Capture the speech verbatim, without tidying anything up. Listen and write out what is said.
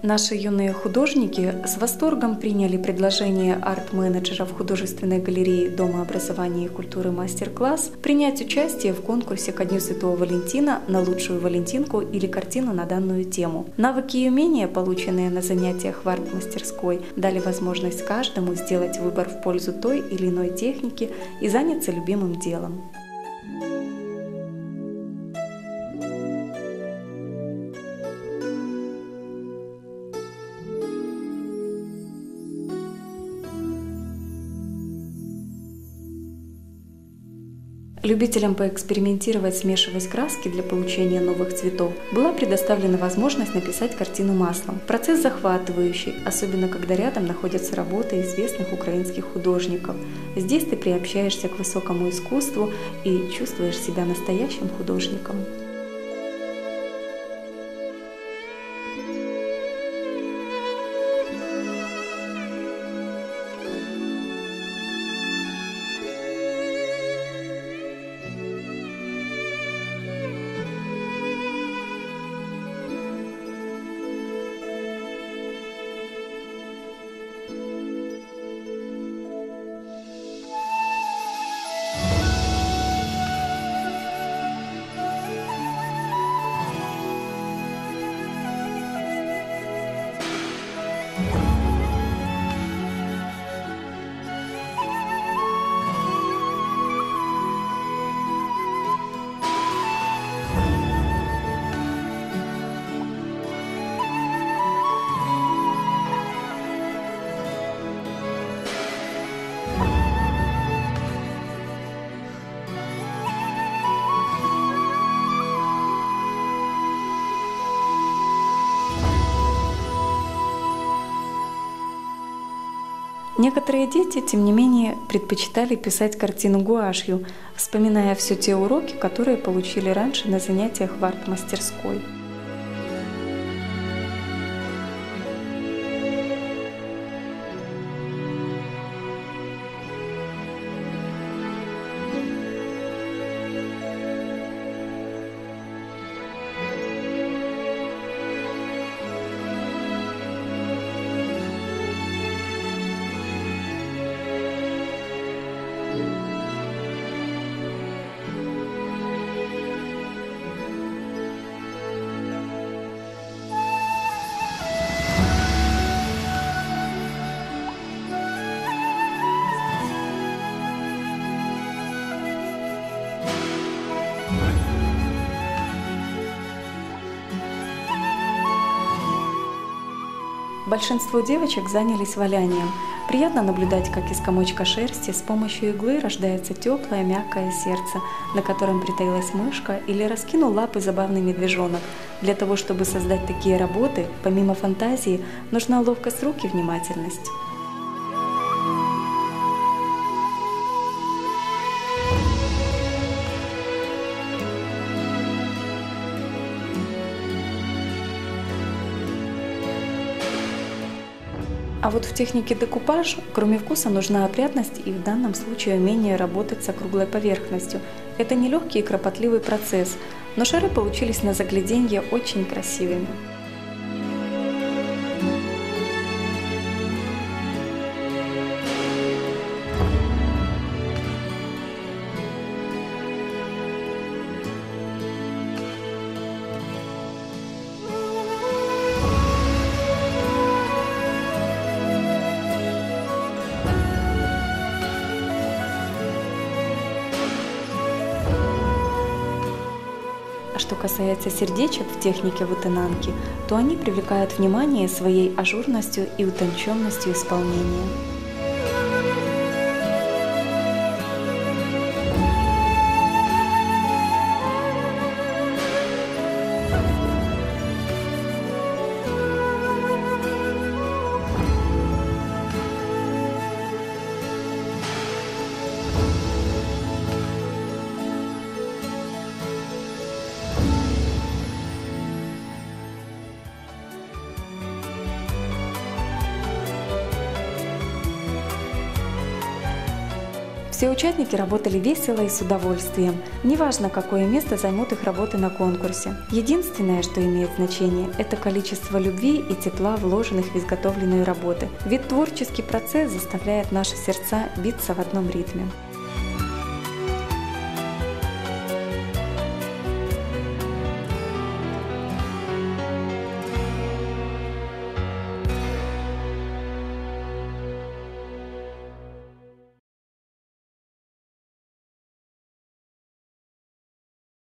Наши юные художники с восторгом приняли предложение арт-менеджеров художественной галереи Дома образования и культуры «Мастер-класс» принять участие в конкурсе ко Дню Святого Валентина на лучшую валентинку или картину на данную тему. Навыки и умения, полученные на занятиях в арт-мастерской, дали возможность каждому сделать выбор в пользу той или иной техники и заняться любимым делом. Любителям поэкспериментировать, смешивать краски для получения новых цветов, была предоставлена возможность написать картину маслом. Процесс захватывающий, особенно когда рядом находятся работы известных украинских художников. Здесь ты приобщаешься к высокому искусству и чувствуешь себя настоящим художником. Некоторые дети, тем не менее, предпочитали писать картину гуашью, вспоминая все те уроки, которые получили раньше на занятиях в арт-мастерской. Большинство девочек занялись валянием. Приятно наблюдать, как из комочка шерсти с помощью иглы рождается теплое, мягкое сердце, на котором притаилась мышка, или раскинул лапы забавный медвежонок. Для того, чтобы создать такие работы, помимо фантазии, нужна ловкость рук и внимательность. А вот в технике декупаж, кроме вкуса, нужна опрятность и в данном случае умение работать с округлой поверхностью. Это нелегкий и кропотливый процесс, но шары получились на загляденье очень красивыми. А что касается сердечек в технике вытынанки, то они привлекают внимание своей ажурностью и утонченностью исполнения. Все участники работали весело и с удовольствием. Неважно, какое место займут их работы на конкурсе. Единственное, что имеет значение, это количество любви и тепла, вложенных в изготовленные работы. Ведь творческий процесс заставляет наши сердца биться в одном ритме.